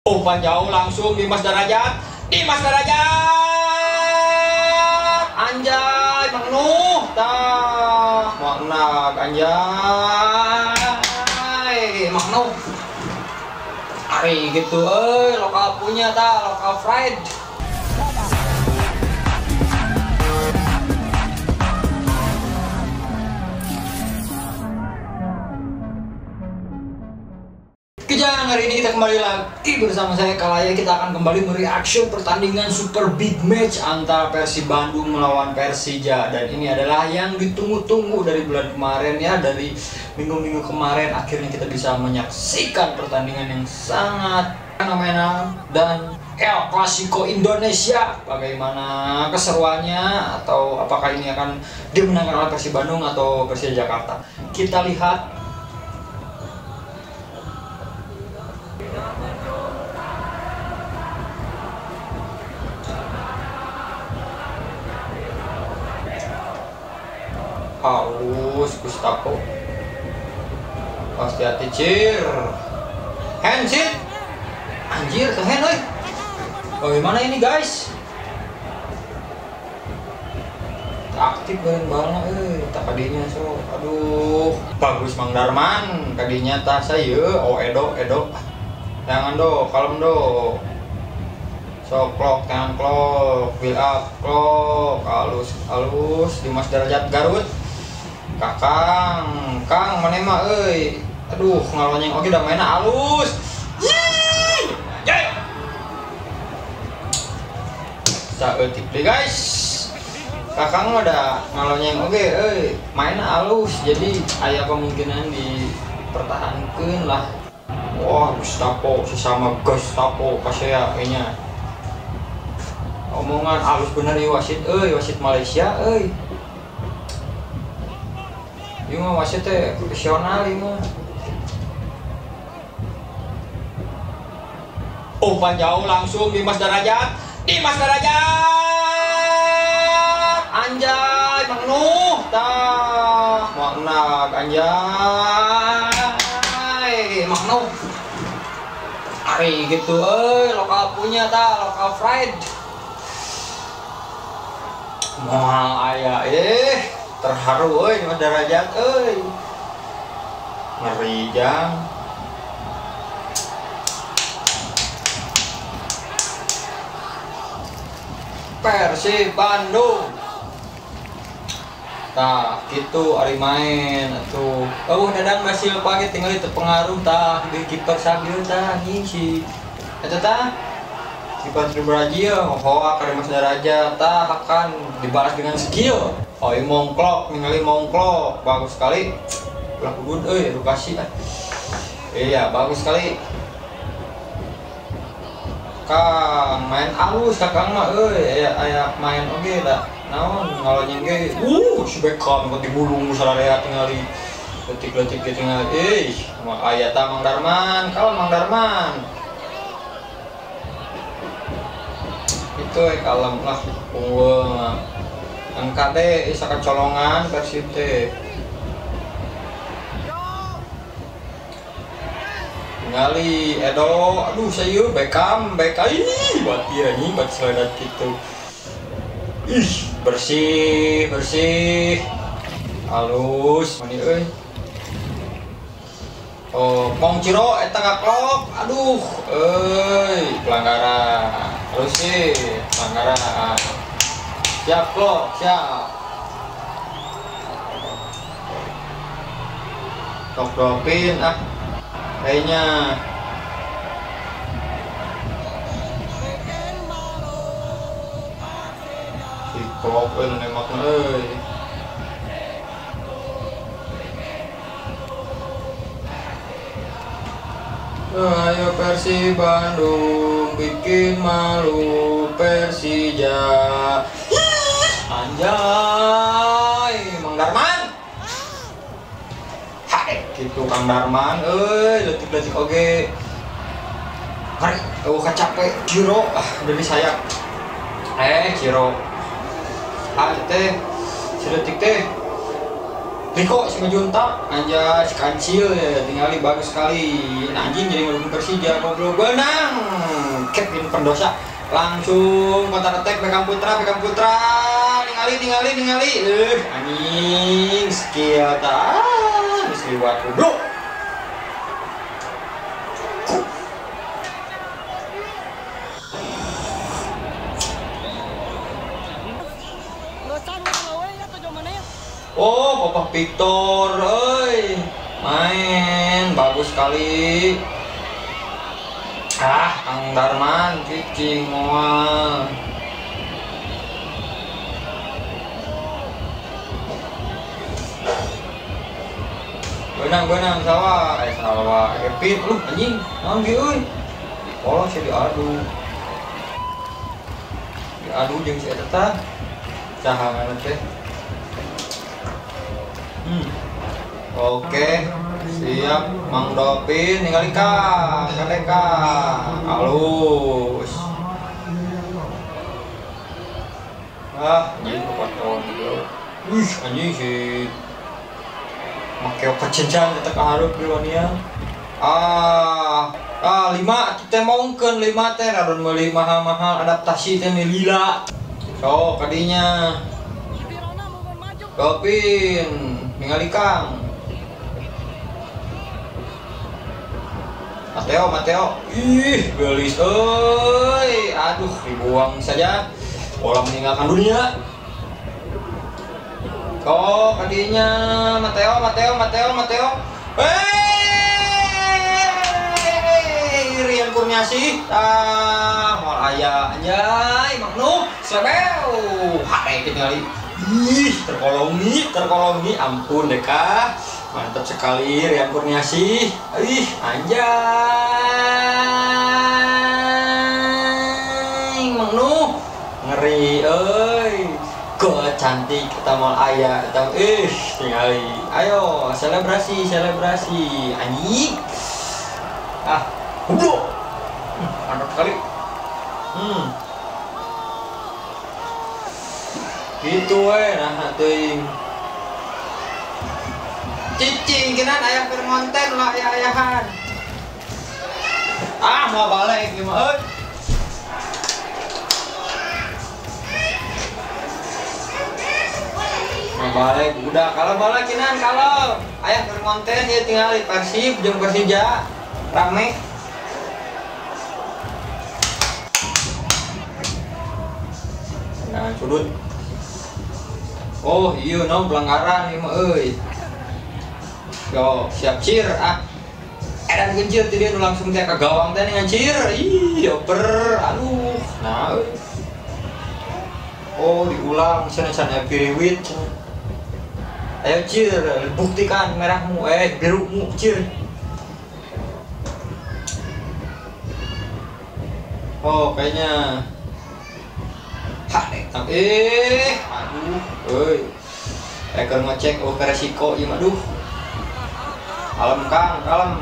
Umpan jauh langsung Dimas Darajat. Dimas Darajat. Anjay, Magnuh. Tah, Magnak anjay. Magnuh. Ari gitu lokal punya lokal fried. Kejang, hari ini kita kembali lagi bersama saya Kalaya. Kita akan kembali mereaction pertandingan super big match antara Persib Bandung melawan Persija. Dan ini adalah yang ditunggu-tunggu dari bulan kemarin ya, dari minggu-minggu kemarin. Akhirnya kita bisa menyaksikan pertandingan yang sangat fenomenal dan El Clasico Indonesia. Bagaimana keseruannya, atau apakah ini akan dimenangkan oleh Persib Bandung atau Persija Jakarta? Kita lihat. Haus Gustavo, pasti hati cir handshit anjir ke hand. Bagaimana ini guys, aktif banget tak kadinya. So aduh bagus Mang Darman kadinya tak saya. Oh Edo jangan do, kalem do. So clock tangan clock, build up clock, halus Dimas Darajat Garut. Kang mana mah aduh ngalonyeng oke udah mainnya halus. Saeutik deh guys, Kakang udah ngalonyeng oke mainnya halus, jadi aya kemungkinan dipertahankan lah. Wah Gustavo sesama Gustavo kasih kayaknya omongan halus bener ya wasit wasit Malaysia ini mah wasit profesional ini mah. Umpan jauh langsung Dimas Darajat. Anjay, Magnuh. Tah, Magnak anjay. Magnuh. Ari gitu lokal punya lokal fried. Moal aya terharu Dimas Darajat ngeri jang. Persib Bandung tah gitu ari main atuh. Dadang masih pake tinggal itu pengaruh tah di kiper sabil tah ngisi eta tah kiper Brazil. Hoa ka Dimas Darajat tah akan dibalas dengan skill. Ini mongklok, ningali mongklok, bagus sekali. Ulah kudud edukasi iya bagus sekali. Kang main halus Kakang mah aya main oge da naon ngalonyeng ge si Beckham kok dibulung sararea tingali letik-letik tingali mah aya tah Mang Darman. Kalau Mang Darman itu kalem lah unggul angkat deh isa kecolongan Persib teh ngali Edo. Aduh saya Beckham ih bati anjing bat seledat gitu. Bersih halus mani Mong Ciro eta ngaklok. Aduh pelanggaran terus sih pelanggaran. Siap klok, siap. Tok dropin kayaknya. Si klok nemakna ayo Persib Bandung bikin malu Persija. Anjay, Mang Darman. Hai, gitu Kang Darman, letik-letik oge. Hari, capek, Ciro, dari sayap. Ciro. Teh, si letik teh. Riko si Majunta anjay si kancil ya tinggali bagus sekali. Nah, anjing jadi ngedukung Persija goblok benang. Kevin pendosa langsung counter attack Beckham Putra ningali anjing skill geus liwat goblok. Oh, Bapak Victor, main bagus sekali. Kang Darman, cicing moal. Benang sawah, Epit, anjing, naon ge euy. Polos ya diadu jeung si eta tah. Saha ngaran teh? Oke, siap Mang Dopin ningali Kadeka halus. Anjing kepaton dulu. Anjing si make kecencan eta kahareup di wania. 5 teh mongkeun 5 teh radon meuli mahal-mahal adaptasi teh lila. So kadinya Dopin ningali Kang Mateo, gelis euy, aduh dibuang saja, bola meninggalkan dunia. Oh kadinya Mateo, Rian Kurniasih, mal aya anjay, Magnu, Slebeu, hare tinggali, terkolongi, ampun deka. Mantap sekali Rian Kurniasih. Anjay. Magnu ngeri cantik kita mal aya eta tingali. Ayo selebrasi anjing. Goblok. Mantap sekali. Gitu nah teuing. Cicing kinan aya keur ngonten lah aya-ayahan. Mau balik ieu mah euy. Mau balik udah kalau balik kinan kalau aya keur ngonten ieu tinggal Persib jeung Persija rame. Nah, sudut. Oh, iya naon pelanggaran ieu mah euy. Yo, siap cir edan gencir dia langsung teh ka gawang teh dengan cir. Dioper. Aduh, nah. Oh, diulang cenah piriwit. Ayo cir, buktikan merahmu birumu cir. Oh, kayaknya aduh, keur ngecek resiko ieu mah aduh. Kalem Kang, kalem.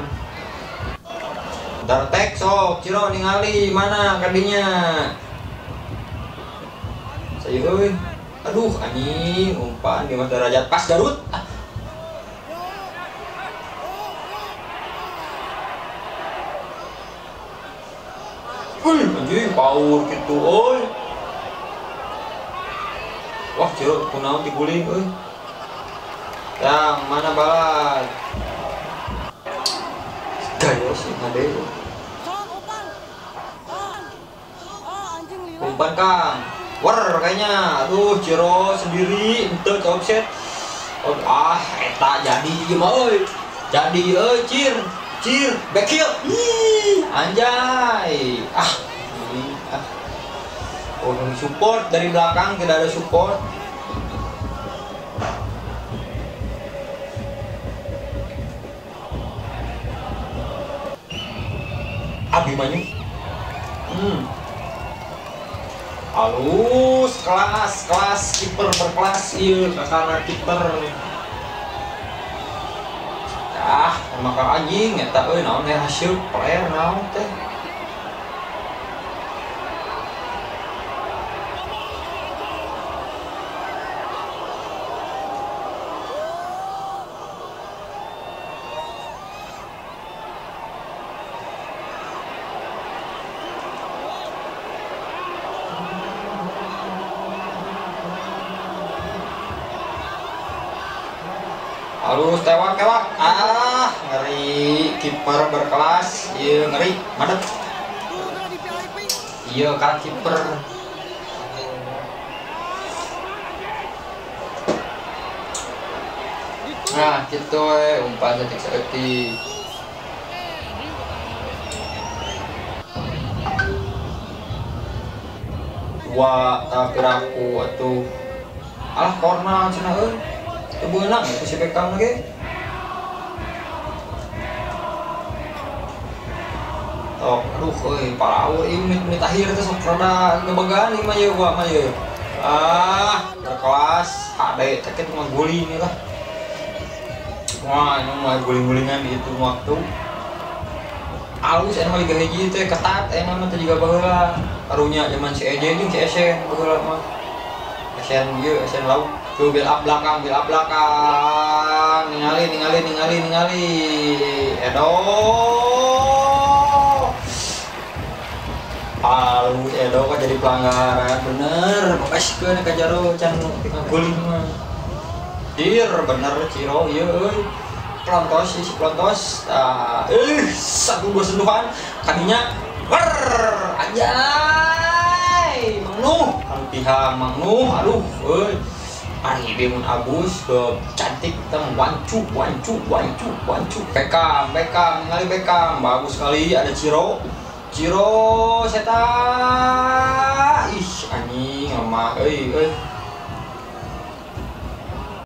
Dartek sok, Ciro ningali mana kadinya. Saya euy. Aduh anjing, umpan di Mas Derajat pas Garut. Anjing power gitu euy. Wah, Ciro kunaon diguling euy. Yang mana balat? Gaya sih ngade. Umpan Kang. Kayaknya. Aduh, Ciro sendiri ente offset. Eta jadi ieu mah euy. Jadi euy, Cir, back heel. Anjay. Oh, support dari belakang tidak ada support. Abimanyu. Halus, kelas kiper berkelas ieu kakana kiper. Maka anjing eta euy naon hasil player naon teh. halus tewak ngeri, kiper berkelas, iya ngeri madep, iya kan kiper. Nah gitu umpan setik. Wah tapi raku atuh alah korna cenah euy teu beunang atuh si Beckham lagi. Oh aduh euy paraur ieu menit akhir teh sok rada gebegan ieu mah ieu gua mah ieu. Berkelas HD teh kitu mah guling lah. Wah ini mah guling-gulingan di itu waktu alus mah liga hiji teh ketat mah teh juga baheula karunya zaman si Eje jeung si Esen baheula mah Esen ieu Esen lauk tuh build up belakang ningali Edo alus Edo kan jadi pelanggaran bener papaskeun ka jero can guling mah dir bener Ciro ieu euy pelontos si pelontos satu dua sentuhan kadinya anjay Mang Nuh aduh euy ari ieu mun Agus ke cantik teh wancu Beckham ningali Beckham bagus sekali ada Ciro seta ih anjing lemah euy